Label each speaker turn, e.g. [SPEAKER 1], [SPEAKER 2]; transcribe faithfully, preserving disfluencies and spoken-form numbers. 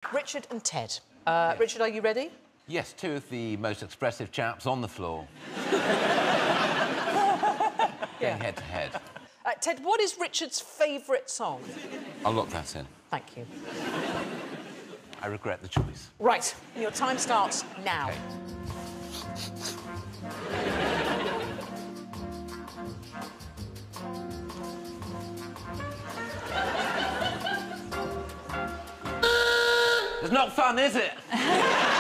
[SPEAKER 1] Richard and Ted. Uh,
[SPEAKER 2] yes.
[SPEAKER 1] Richard, are you ready?
[SPEAKER 2] Yes, two of the most expressive chaps on the floor.
[SPEAKER 1] Yeah.
[SPEAKER 2] Head to head.
[SPEAKER 1] Uh, Ted, what is Richard's favourite song?
[SPEAKER 2] I'll lock that in.
[SPEAKER 1] Thank you.
[SPEAKER 2] I regret the choice.
[SPEAKER 1] Right, your time starts now.
[SPEAKER 2] Okay. It's not fun, is it?